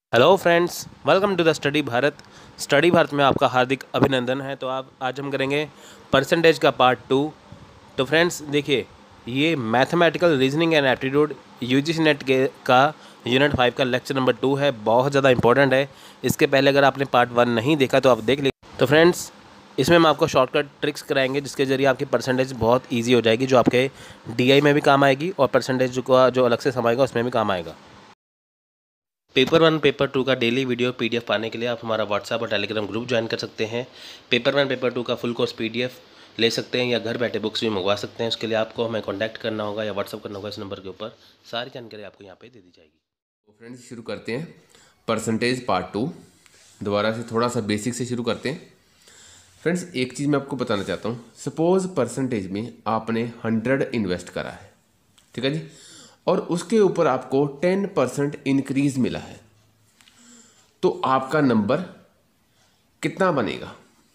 Hello friends, welcome to the study Bharat में आपका हार्दिक अभिनंदन है। तो आप आज हम करेंगे परसेंटेज का पार्ट 2। तो फ्रेंड्स देखिए, ये mathematical reasoning and aptitude UGC NET के का यूनिट 5 का लेक्चर नंबर 2 है। बहुत ज़्यादा इंपॉर्टेंट है। इसके पहले अगर आपने पार्ट 1 नहीं देखा तो आप देख लीजिए। तो फ्रेंड्स, इसमें हम आपको शॉर्टकट ट्रिक्स कराएंगे जिसके ज़रिए आपकी परसेंटेज बहुत ईजी हो जाएगी, जो आपके डीआई में भी काम आएगी और परसेंटेज का जो अलग से समाएगा उसमें भी काम आएगा। पेपर 1 पेपर 2 का डेली वीडियो पीडीएफ पाने के लिए आप हमारा व्हाट्सएप और टेलीग्राम ग्रुप ज्वाइन कर सकते हैं। पेपर 1 पेपर 2 का फुल कोर्स पीडीएफ ले सकते हैं या घर बैठे बुक्स भी मंगवा सकते हैं। उसके लिए आपको हमें कांटेक्ट करना होगा या व्हाट्सएप करना होगा। इस नंबर के ऊपर सारी जानकारी आपको यहाँ पे दे दी जाएगी। तो फ्रेंड्स शुरू करते हैं परसेंटेज पार्ट 2। दोबारा से थोड़ा सा बेसिक से शुरू करते हैं। फ्रेंड्स एक चीज़ मैं आपको बताना चाहता हूँ। सपोज परसेंटेज में आपने 100 इन्वेस्ट करा है, ठीक है जी, और उसके ऊपर आपको 10% इंक्रीज मिला है, तो आपका नंबर कितना बनेगा?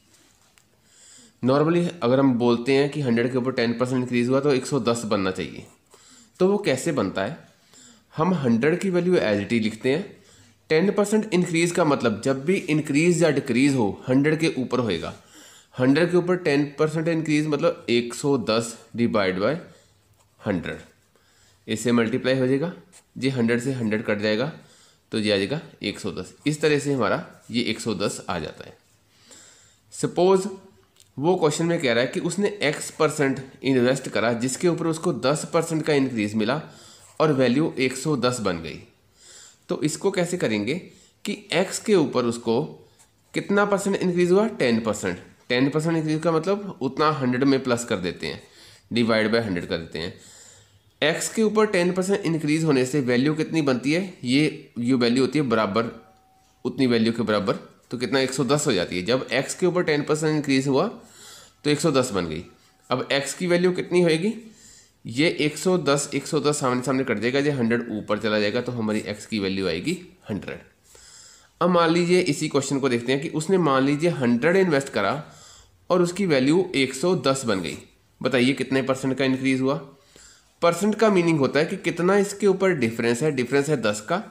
नॉर्मली अगर हम बोलते हैं कि 100 के ऊपर 10% इंक्रीज हुआ तो 110 बनना चाहिए। तो वो कैसे बनता है? हम 100 की वैल्यू एज इट इज लिखते हैं। 10% इंक्रीज का मतलब जब भी इंक्रीज या डिक्रीज हो 100 के ऊपर होएगा। 100 के ऊपर 10% इंक्रीज मतलब 110 डिवाइड बाय 100, इससे मल्टीप्लाई हो जाएगा जी। 100 से 100 कट जाएगा तो ये आ जाएगा 110। इस तरह से हमारा ये 110 आ जाता है। सपोज वो क्वेश्चन में कह रहा है कि उसने x% इन्वेस्ट करा जिसके ऊपर उसको 10% का इंक्रीज मिला और वैल्यू 110 बन गई। तो इसको कैसे करेंगे कि x के ऊपर उसको कितना परसेंट इंक्रीज हुआ? 10%। 10% इंक्रीज का मतलब उतना 100 में प्लस कर देते हैं, डिवाइड बाय 100 कर देते हैं। x के ऊपर 10% इंक्रीज होने से वैल्यू कितनी बनती है? ये वैल्यू होती है बराबर उतनी वैल्यू के बराबर, तो कितना 110 हो जाती है। जब x के ऊपर 10% इंक्रीज हुआ तो 110 बन गई। अब x की वैल्यू कितनी होएगी? ये 110 सामने सामने कट जाएगा, ये 100 ऊपर चला जाएगा तो हमारी x की वैल्यू आएगी 100। अब मान लीजिए इसी क्वेश्चन को देखते हैं कि उसने मान लीजिए 100 इन्वेस्ट करा और उसकी वैल्यू 110 बन गई। बताइए कितने परसेंट का इंक्रीज हुआ? परसेंट का मीनिंग होता है कि कितना इसके ऊपर डिफरेंस है। डिफरेंस है 10 का।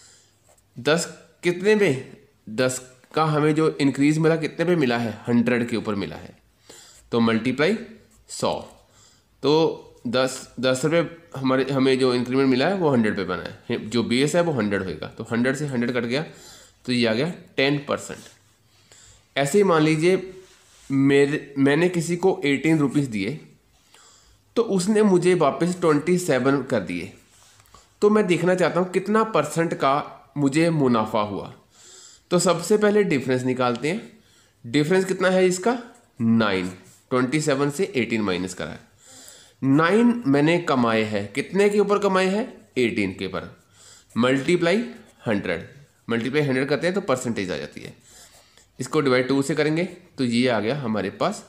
10 कितने पे? 10 का हमें जो इंक्रीज मिला कितने पे मिला है? 100 के ऊपर मिला है, तो मल्टीप्लाई 100। तो 10 रुपये हमें जो इंक्रीमेंट मिला है वो 100 पे बना है। जो बेस है वो 100 होएगा, तो 100 से 100 कट गया तो ये आ गया 10%। ऐसे ही मान लीजिए मैंने किसी को 18 रुपीज़ दिए तो उसने मुझे वापस 27 कर दिए। तो मैं देखना चाहता हूँ कितना परसेंट का मुझे मुनाफा हुआ। तो सबसे पहले डिफरेंस निकालते हैं। डिफरेंस कितना है इसका? 9। 27 से 18 माइनस करा है। 9 मैंने कमाए हैं। कितने के ऊपर कमाए हैं? 18 के ऊपर। मल्टीप्लाई 100। मल्टीप्लाई 100 करते हैं तो परसेंटेज आ जाती है। इसको डिवाइड 2 से करेंगे तो ये आ गया हमारे पास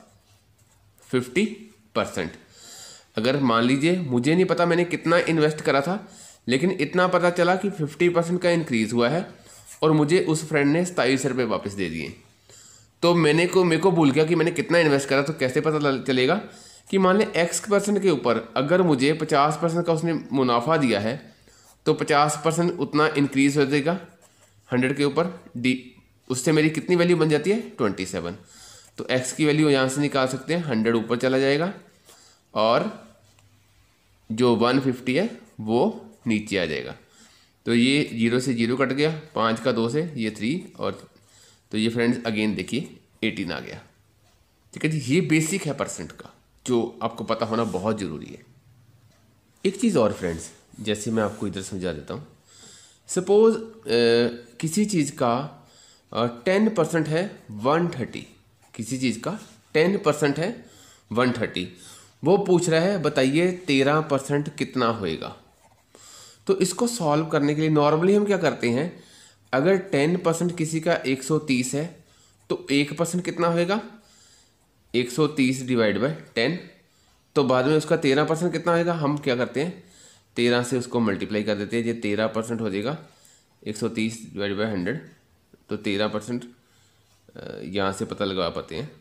50%। अगर मान लीजिए मुझे नहीं पता मैंने कितना इन्वेस्ट करा था, लेकिन इतना पता चला कि 50% का इंक्रीज हुआ है और मुझे उस फ्रेंड ने 27 रुपये वापस दे दिए। तो मेरे को भूल गया कि मैंने कितना इन्वेस्ट करा। तो कैसे पता चलेगा कि मान लें x% के ऊपर अगर मुझे 50% का उसने मुनाफा दिया है तो 50% उतना इंक्रीज हो जाएगा 100 के ऊपर। उससे मेरी कितनी वैल्यू बन जाती है? 27। तो x की वैल्यू यहाँ से निकाल सकते हैं। 100 ऊपर चला जाएगा और जो 150 है वो नीचे आ जाएगा। तो ये 0 से 0 कट गया, 5 का 2 से ये 3, और तो ये फ्रेंड्स अगेन देखिए 18 आ गया। ठीक है जी, ये बेसिक है परसेंट का जो आपको पता होना बहुत ज़रूरी है। एक चीज़ और फ्रेंड्स, जैसे मैं आपको इधर समझा देता हूँ। सपोज किसी चीज़ का 10% है 130। किसी चीज़ का 10% है 130। वो पूछ रहा है बताइए 13% कितना होएगा। तो इसको सॉल्व करने के लिए नॉर्मली हम क्या करते हैं, अगर 10% किसी का 130 है तो 1% कितना होएगा? 130 डिवाइड बाय 10। तो बाद में उसका 13% कितना होएगा? हम क्या करते हैं 13 से उसको मल्टीप्लाई कर देते हैं। ये 13% हो जाएगा 130 डिवाइड बाय 100। तो 13% यहाँ से पता लगा पाते हैं,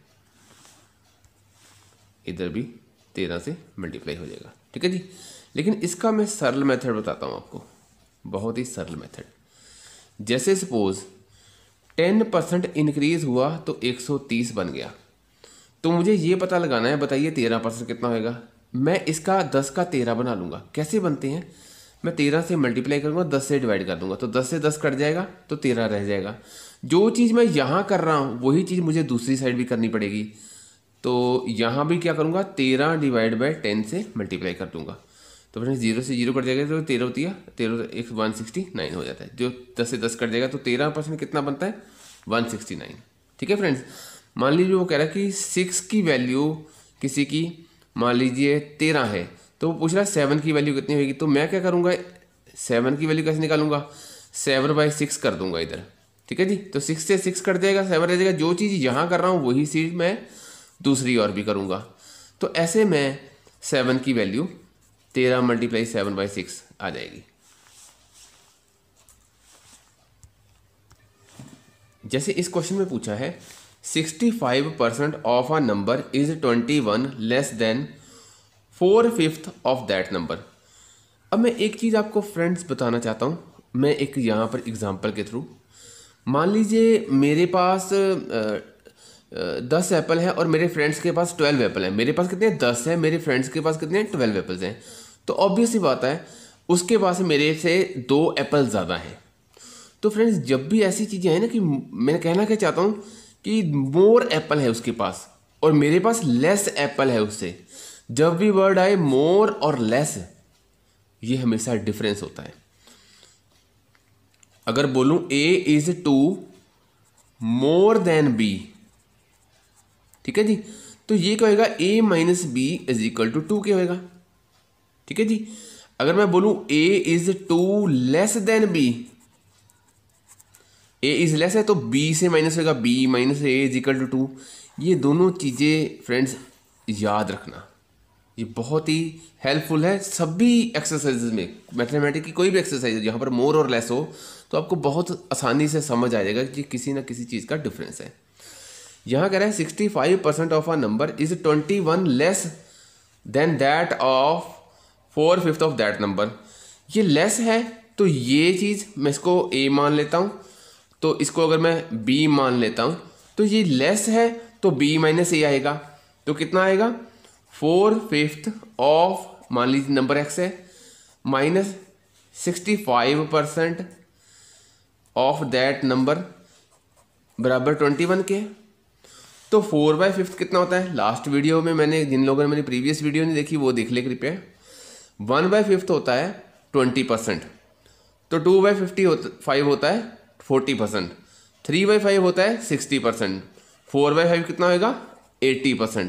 इधर भी 13 से मल्टीप्लाई हो जाएगा। ठीक है जी। लेकिन इसका मैं सरल मेथड बताता हूँ आपको, बहुत ही सरल मेथड। जैसे सपोज 10% इंक्रीज हुआ तो 130 बन गया। तो मुझे ये पता लगाना है, बताइए 13% कितना होएगा। मैं इसका 10 का 13 बना लूँगा। कैसे बनते हैं, मैं 13 से मल्टीप्लाई करूँगा, 10 से डिवाइड कर दूंगा, तो 10 से 10 कट जाएगा तो 13 रह जाएगा। जो चीज़ मैं यहाँ कर रहा हूँ वही चीज़ मुझे दूसरी साइड भी करनी पड़ेगी। तो यहाँ भी क्या करूँगा, 13 डिवाइड बाई 10 से मल्टीप्लाई कर दूंगा। तो फ्रेंड्स 0 से 0 कट जाएगा तो 13 होती है, 13 169 हो जाता है। जो 10 से 10 कट जाएगा तो 13% कितना बनता है, 169। ठीक है फ्रेंड्स, मान लीजिए वो कह रहा है कि 6 की वैल्यू किसी की मान लीजिए 13 है, तो वो पूछ रहा है 7 की वैल्यू कितनी होगी। तो मैं क्या करूँगा, 7 की वैल्यू कैसे निकालूंगा, 7/6 कर दूंगा इधर। ठीक है जी, तो 6 से 6 कट जाएगा, 7 रह जाएगा। जो चीज़ यहाँ कर रहा हूँ वही चीज़ मैं दूसरी और भी करूँगा। तो ऐसे मैं 7 की वैल्यू 13 × 7/6 आ जाएगी। जैसे इस क्वेश्चन में पूछा है 65% of a number is 21 less than 4/5 of that number. अब मैं एक चीज़ आपको फ्रेंड्स बताना चाहता हूँ, मैं एक यहाँ पर एग्जांपल के थ्रू। मान लीजिए मेरे पास 10 एप्पल है और मेरे फ्रेंड्स के पास 12 एप्पल है। मेरे पास कितने 10 है, मेरे फ्रेंड्स के पास कितने 12 एप्पल्स हैं। तो ऑब्वियस सी बात है उसके पास मेरे से 2 एप्पल ज़्यादा हैं। तो फ्रेंड्स जब भी ऐसी चीज़ें हैं ना, कि मैं कहना क्या चाहता हूँ कि मोर एप्पल है उसके पास और मेरे पास लेस एप्पल है उससे, जब भी वर्ड आए मोर और लेस, ये हमेशा डिफरेंस होता है। अगर बोलूं A is 2 more than B, ठीक है जी, तो ये क्या होगा, A minus B is equal to 2 क्या होगा। ठीक है जी, अगर मैं बोलूं A is 2 less than B, A is less है तो B से माइनस होगा, B minus A is equal to 2। ये दोनों चीज़ें फ्रेंड्स याद रखना, ये बहुत ही हेल्पफुल है सभी एक्सरसाइजेज में। मैथमेटिक्स की कोई भी एक्सरसाइज जहाँ पर मोर और लेस हो तो आपको बहुत आसानी से समझ आ जाएगा कि किसी ना किसी चीज़ का डिफरेंस है। यहाँ कह रहा है 65% of a number is 21 less than that of 4/5 of that number. ये लेस है तो ये चीज़ मैं इसको A मान लेता हूँ, तो इसको अगर मैं B मान लेता हूँ तो ये लेस है तो B माइनस A आएगा। तो कितना आएगा, 4/5 ऑफ मान लीजिए नंबर x है माइनस 65% ऑफ दैट नंबर बराबर 21 के। तो 4/5 कितना होता है, लास्ट वीडियो में मैंने, जिन लोगों ने मेरी प्रीवियस वीडियो नहीं देखी वो देख ले कृपया। 1/5 होता है 20%, तो 2/5 होता है 40%, 3/5 होता है 60%, 4/5 कितना होगा 80%।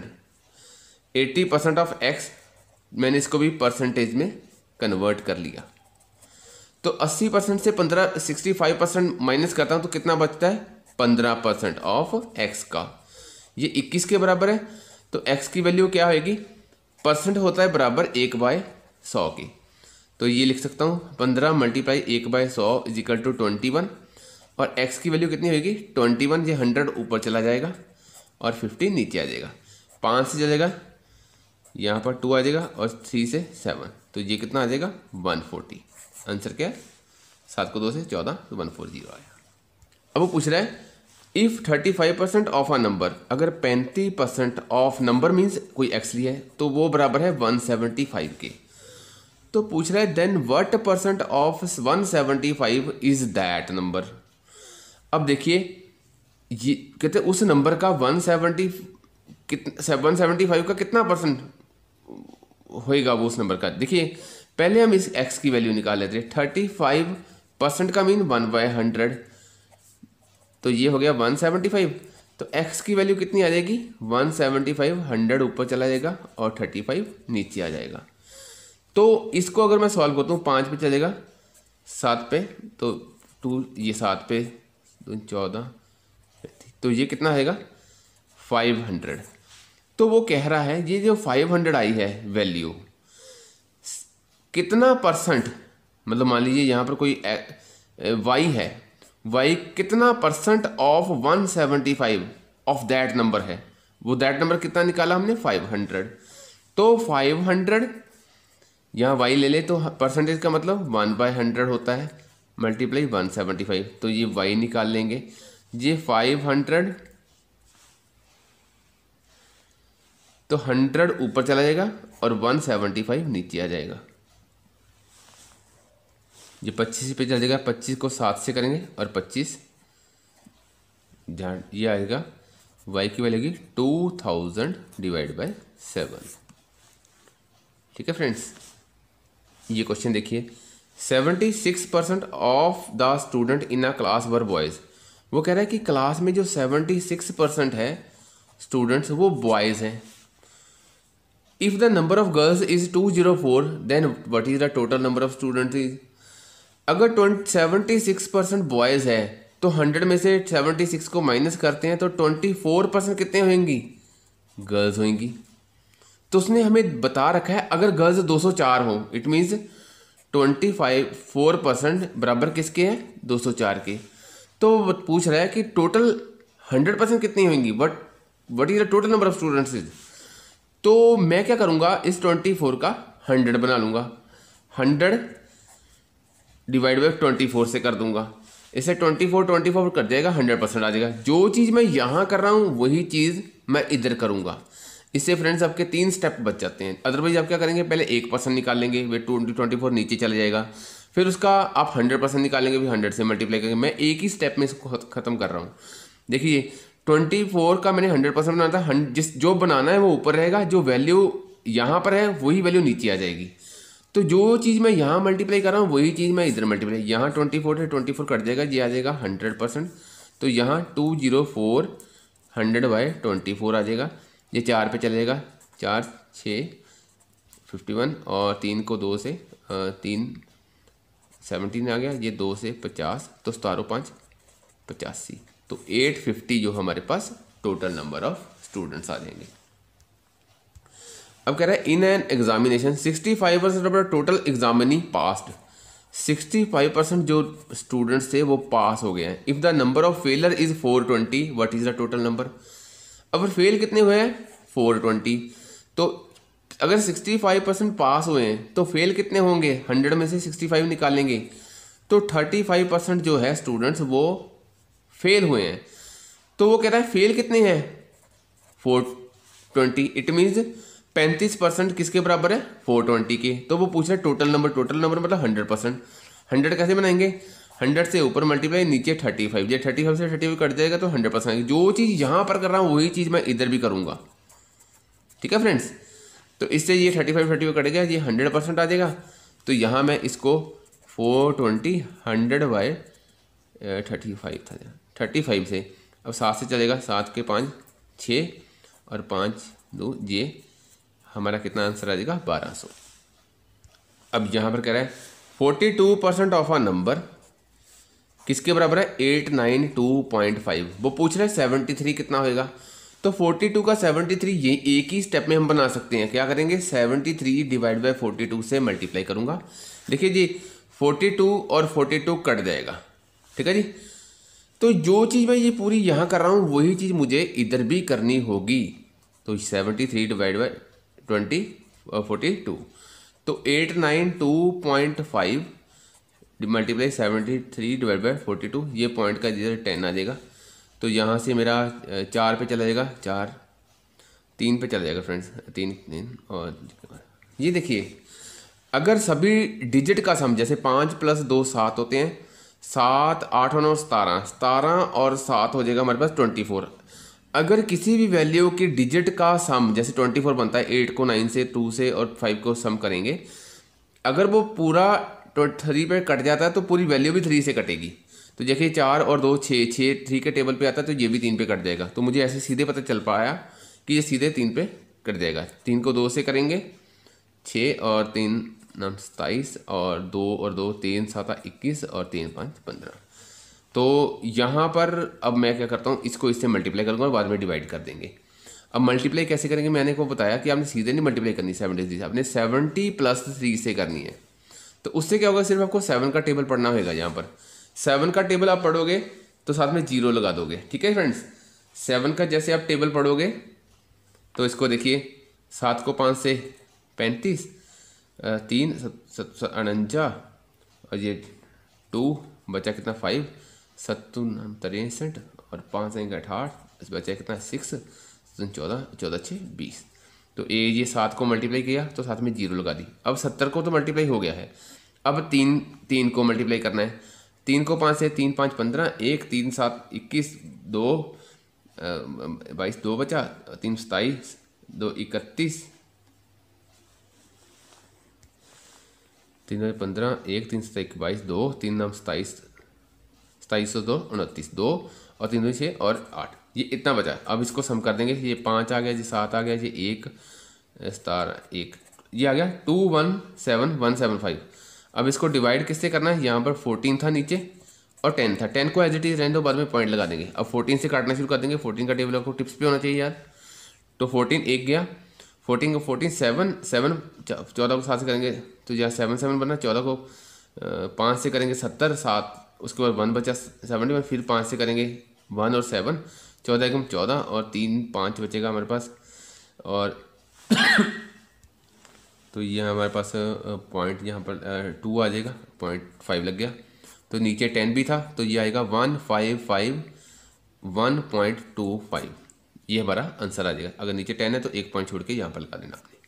80% ऑफ x, मैंने इसको भी परसेंटेज में कन्वर्ट कर लिया। तो 80% से 65% माइनस करता हूँ तो कितना बचता है, 15% ऑफ x का। ये 21 के बराबर है, तो x की वैल्यू क्या होगी, परसेंट होता है बराबर 1/100 की। तो ये लिख सकता हूँ 15 × 1/100 इज इक्वल टू 21, और x की वैल्यू कितनी होगी 21, ये 100 ऊपर चला जाएगा और 50 नीचे आ जाएगा। 5 से चलेगा, यहाँ पर 2 आ जाएगा और 3 से 7, तो ये कितना आ जाएगा 140। आंसर क्या है, 7 को 2 से 14, तो 140 आया। अब वो पूछ रहा है इफ़ 35% ऑफ अ नंबर, अगर 35% ऑफ नंबर मीन्स कोई एक्स लिया है तो वो बराबर है 175 के। तो पूछ रहा है then what percent of 175 is that number. अब देखिए ये कहते उस नंबर का 175 का कितना परसेंट होएगा वो उस नंबर का। देखिए पहले हम इस x की वैल्यू निकाल लेते हैं। 35% का मीन 1/100, तो ये हो गया 175। तो x की वैल्यू कितनी आ जाएगी 175, 100 ऊपर चला जाएगा और 35 नीचे आ जाएगा। तो इसको अगर मैं सॉल्व करता हूँ 5 पे चलेगा, 7 पे, तो 2, ये 7 पे 14, तो ये कितना आएगा 500। तो वो कह रहा है ये जो 500 आई है वैल्यू कितना परसेंट, मतलब मान लीजिए यहाँ पर कोई y है, y कितना percent of 175 of that number है। वो दैट नंबर कितना निकाला हमने 500। तो 500 यहाँ y ले ले तो परसेंटेज का मतलब 1/100 होता है, मल्टीप्लाई 175, तो ये y निकाल लेंगे। ये 500, तो 100 ऊपर चला जाएगा और 175 नीचे आ जाएगा। ये 25 पे चल जाएगा, 25 को 7 से करेंगे और 25 जहाँ ये आएगा y की वैल्यू की 2000 डिवाइड बाय 7। ठीक है फ्रेंड्स, ये क्वेश्चन देखिए। 76% of the student in a class were boys. वो कह रहा है कि क्लास में जो 76% है स्टूडेंट्स वो बॉयज़ हैं। If the number of girls is 204 then what is the total number of students is. अगर 76% बॉयज़ है तो 100 में से 76 को माइनस करते हैं तो 24% कितने होंगी? गर्ल्स होंगी। तो उसने हमें बता रखा है अगर गर्ल्स 204 हो, इट मीन्स 4% बराबर किसके हैं? 204 के। तो पूछ रहा है कि टोटल 100% कितनी होंगी, what is the total number of students is. तो मैं क्या करूँगा, इस 24 का 100 बना लूँगा, 100 डिवाइड बाई 24 से कर दूंगा। इसे 24 कर जाएगा, 100% आ जाएगा। जो चीज़ मैं यहाँ कर रहा हूँ वही चीज़ मैं इधर करूँगा। इससे फ्रेंड्स आपके 3 स्टेप बच जाते हैं। अदरवाइज आप क्या करेंगे, पहले 1% निकाल लेंगे, वे 24 नीचे चले जाएगा, फिर उसका आप 100% निकालेंगे, फिर 100 से मल्टीप्लाई करेंगे। मैं एक ही स्टेप में इसको ख़त्म कर रहा हूँ। देखिए 24 का मैंने 100% बनाना था, जो बनाना है वो ऊपर रहेगा, जो वैल्यू यहाँ पर है वही वैल्यू नीचे आ जाएगी। तो जो चीज़ मैं यहाँ मल्टीप्लाई कर रहा हूँ वही चीज़ मैं इधर मल्टीप्लाई, यहाँ 24 से 24 कट जाएगा, ये आ जाएगा 100%। तो यहाँ 204 100 बाय 24 आ जाएगा। ये 4 पे चलेगा, 4 6 51 और 3 को 2 से 3 17 आ गया, ये 2 से 50, तो 17 5 85। तो 850 जो हमारे पास टोटल नंबर ऑफ स्टूडेंट्स आ जाएंगे। अब कह रहा है in an examination 65% of the total examinee passed. 65% जो स्टूडेंट्स थे वो पास हो गए हैं। If the number of failure is 420 what is the total number. अब फेल कितने हुए हैं? 420। तो अगर 65% पास हुए हैं तो फेल कितने होंगे? 100 में से 65 निकालेंगे तो 35% जो है स्टूडेंट्स वो फेल हुए हैं। तो वो कह रहा है फेल कितने हैं? 420। इट मीन्स 35% किसके बराबर है? 420 के। तो वो पूछ रहा है टोटल नंबर मतलब 100%। 100 कैसे बनाएंगे? 100 से ऊपर मल्टीप्लाई, नीचे 35, ये 35 से 35 कट जाएगा तो 100% आएगी। जो चीज़ यहाँ पर कर रहा हूँ वही चीज़ मैं इधर भी करूँगा। ठीक है फ्रेंड्स, तो इससे ये 35 कटेगा, ये 100% आ जाएगा। तो यहाँ मैं इसको 420 100 बाय 35 था, 35 से अब 7 से चलेगा, 7 के 5 6 और 5 2, ये हमारा कितना आंसर आ जाएगा? 1200। अब यहाँ पर कह रहा है 42% ऑफ अ नंबर किसके बराबर है? 892.5। वो पूछ रहा है 73 कितना होएगा। तो 42 का 73 ये एक ही स्टेप में हम बना सकते हैं। क्या करेंगे? 73 डिवाइड बाय 42 से मल्टीप्लाई करूँगा। देखिए जी 42 और 42 कट जाएगा। ठीक है जी। तो जो चीज़ मैं ये पूरी यहाँ कर रहा हूँ वही चीज़ मुझे इधर भी करनी होगी। तो 73 डिवाइड बाय 42, तो 892.5 मल्टीप्लाई 73 डिवाइड बाय 42, ये पॉइंट का इधर 10 आ जाएगा। तो यहाँ से मेरा 4 पे चला जाएगा, 4 3 पे चला जाएगा फ्रेंड्स, 3 और ये देखिए अगर सभी डिजिट का सम जैसे 5 + 2 7 होते हैं, 7 8 और 9 17 और 7 हो जाएगा हमारे पास 24। अगर किसी भी वैल्यू की डिजिट का सम जैसे 24 बनता है, 8 को 9 से 2 से और 5 को सम करेंगे, अगर वो पूरा 3 पे कट जाता है तो पूरी वैल्यू भी 3 से कटेगी। तो देखिए 4 और 2 6 3 के टेबल पे आता है तो ये भी 3 पे कट जाएगा। तो मुझे ऐसे सीधे पता चल पाया कि ये सीधे 3 पे कट जाएगा। 3 को 2 से करेंगे 6 और 3 27 और 2 और 2 3 7 21 और 3 5 15। तो यहाँ पर अब मैं क्या करता हूँ, इसको इससे मल्टीप्लाई करूँगा और बाद में डिवाइड कर देंगे। अब मल्टीप्लाई कैसे करेंगे मैंने को बताया कि आपने सीधे नहीं मल्टीप्लाई करनी 73 से, आपने 70 + 3 से करनी है। तो उससे क्या होगा, सिर्फ आपको 7 का टेबल पढ़ना होगा। यहाँ पर 7 का टेबल आप पढ़ोगे तो साथ में 0 लगा दोगे। ठीक है फ्रेंड्स, 7 का जैसे आप टेबल पढ़ोगे तो इसको देखिए 7 को 5 से 35, 3 49 और ये 2 बचा कितना 5, 7 63 और 5 आएंगे 68, इस बचा कितना 6, 14 14 6 20। तो ये 7 को मल्टीप्लाई किया तो साथ में 0 लगा दी। अब 70 को तो मल्टीप्लाई हो गया है, अब 3 को मल्टीप्लाई करना है। 3 को 5 से 3 5 15, 1 3 7 21, 2 22, 2 बचा, 3 27, 2 31, 3 15, 1 3 7 22, 2 3 9 27, 27 2 29, 2 और 3 2 6 और 8, ये इतना बचा। अब इसको सम कर देंगे, ये 5 आ गया, ये 7 आ गया, ये 1 स्टार 1, ये आ गया 217175। अब इसको डिवाइड किससे करना है, यहाँ पर 14 था नीचे और 10 था, 10 को एज इट इज रहने दो, बाद में पॉइंट लगा देंगे। अब 14 से काटना शुरू कर देंगे, 14 का टेबल आपको टिप्स पे होना चाहिए यार। तो 14 एक गया, 14 को 14 7 7, 14 को 7 से करेंगे तो यहाँ 7 7 बना, 14 को 5 से करेंगे 70 7, उसके बाद 1 बचा 71, फिर 5 से करेंगे 1 और 7, 14 एकम 14 और 3 5 बचेगा हमारे पास। और तो ये हमारे पास पॉइंट यहाँ पर 2 आ जाएगा, 0.5 लग गया। तो नीचे 10 भी था तो ये आएगा 155 ये हमारा आंसर आ जाएगा। अगर नीचे 10 है तो 1 पॉइंट छोड़ के यहाँ पर लगा देना आपने।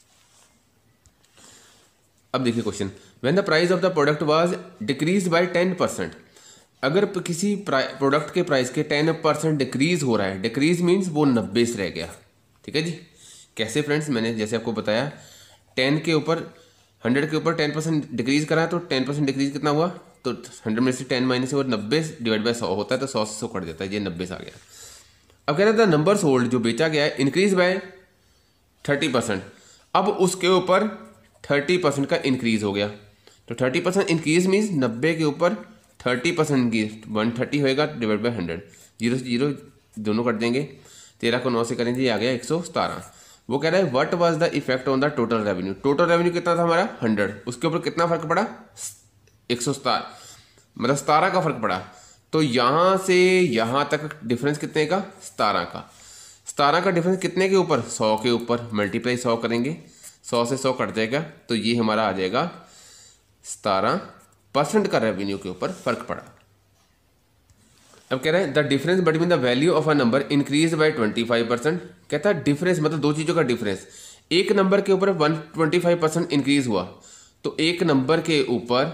अब देखिए question, when the price of the product was decrease by 10%, अगर किसी प्रोडक्ट के प्राइस के 10% डिक्रीज हो रहा है, डिक्रीज मीन्स वो 90 से रह गया, ठीक है जी। कैसे फ्रेंड्स, मैंने जैसे आपको बताया 10 के ऊपर 100 के ऊपर 10% डिक्रीज करा है तो 10% डिक्रीज कितना हुआ, तो 100 में से 10 माइनस हुआ 90 डिवाइड बाय 100 होता है, तो 100 से 100 कट जाता है, ये 90 से आ गया। अब कह रहा था नंबर सोल्ड जो बेचा गया है इंक्रीज बाय 30%, अब उसके ऊपर 30% का इंक्रीज हो गया। तो 30% इंक्रीज मीन्स 90 के ऊपर 30% इंक्रीज 130 होएगा डिवाइड बाय 100, 0 से 0 दोनों कट देंगे, 13 को 9 से करेंगे, ये आ गया 117। वो कह रहा है what was the effect on the total revenue, total revenue कितना था हमारा 100, उसके ऊपर कितना फर्क पड़ा 117, मतलब 17 का फर्क पड़ा। तो यहाँ से यहाँ तक डिफरेंस कितने का 17 का, 17 का डिफरेंस कितने के ऊपर 100 के ऊपर, मल्टीप्लाई 100 करेंगे, 100 से 100 कट जाएगा, तो ये हमारा आ जाएगा 17% का रेवेन्यू के ऊपर फर्क पड़ा। अब कह रहे हैं the difference between the value of a number increase by 25%, कहता है डिफरेंस मतलब दो चीज़ों का डिफरेंस, एक नंबर के ऊपर 125% इंक्रीज हुआ, तो एक नंबर के ऊपर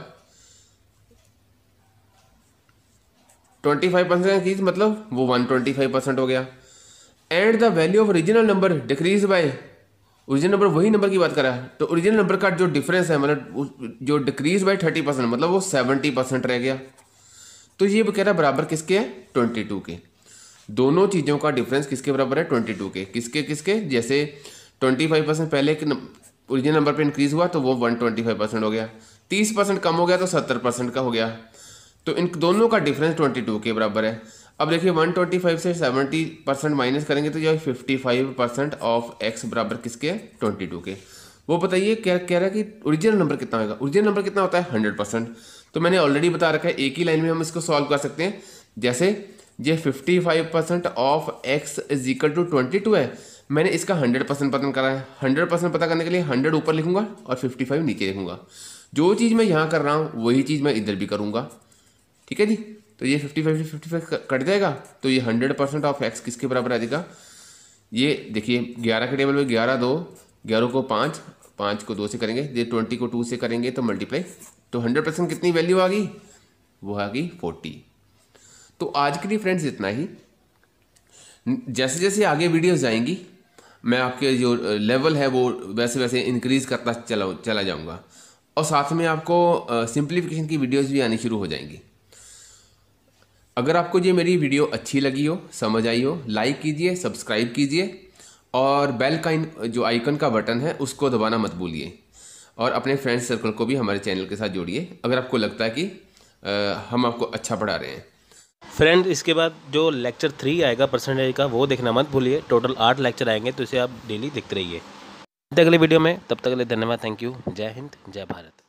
25% इंक्रीज मतलब वो 125% हो गया। And the value of original number decrease by, original number वही नंबर की बात कर रहा है, तो ओरिजिनल नंबर का जो डिफरेंस है मतलब जो डिक्रीज बाय 30% मतलब वो 70% रह गया। तो ये कह रहा है बराबर किसके है 22 के, दोनों चीज़ों का डिफरेंस किसके बराबर है 22 के, किसके किसके, जैसे 25% पहले के ओरिजिनल नंबर पे इंक्रीज हुआ तो वो 125% हो गया, 30% कम हो गया तो 70% का हो गया, तो इन दोनों का डिफरेंस 22 के बराबर है। अब देखिए 125 से 70% माइनस करेंगे तो ये 55% ऑफ x बराबर किसके है 22 के। वो बताइए क्या कह रहा है कि ओरिजिनल नंबर कितना होगा, ओरिजिनल नंबर कितना होता है 100%, तो मैंने ऑलरेडी बता रखा है, एक ही लाइन में हम इसको सॉल्व कर सकते हैं। जैसे ये 55% of x is equal to 22 है, मैंने इसका 100% पता करा है, 100% पता करने के लिए 100 ऊपर लिखूंगा और 55 नीचे लिखूंगा, जो चीज़ मैं यहाँ कर रहा हूँ वही चीज़ मैं इधर भी करूँगा, ठीक है जी। तो ये 55 से 55 कट जाएगा, तो ये 100% ऑफ x किसके बराबर आ जाएगा, ये देखिए 11 के टेबल में 11 2, 11 को 5, 5 को 2 से करेंगे, ये 20 को 2 से करेंगे तो मल्टीप्लाई, तो 100% कितनी वैल्यू आ गई, वो आ गई 40। तो आज के लिए फ्रेंड्स इतना ही, जैसे जैसे आगे वीडियोस जाएंगी मैं आपके जो लेवल है वो वैसे वैसे इंक्रीज करता चला जाऊंगा, और साथ में आपको सिंप्लीफिकेशन की वीडियोस भी आनी शुरू हो जाएंगी। अगर आपको ये मेरी वीडियो अच्छी लगी हो, समझ आई हो, लाइक कीजिए, सब्सक्राइब कीजिए और बेल का जो आइकन का बटन है उसको दबाना मत भूलिए, और अपने फ्रेंड्स सर्कल को भी हमारे चैनल के साथ जोड़िए अगर आपको लगता है कि हम आपको अच्छा पढ़ा रहे हैं। फ्रेंड इसके बाद जो लेक्चर 3 आएगा परसेंटेज का वो देखना मत भूलिए, टोटल 8 लेक्चर आएंगे, तो इसे आप डेली देखते रहिए। अगले वीडियो में, तब तक के लिए धन्यवाद, थैंक यू, जय हिंद जय भारत।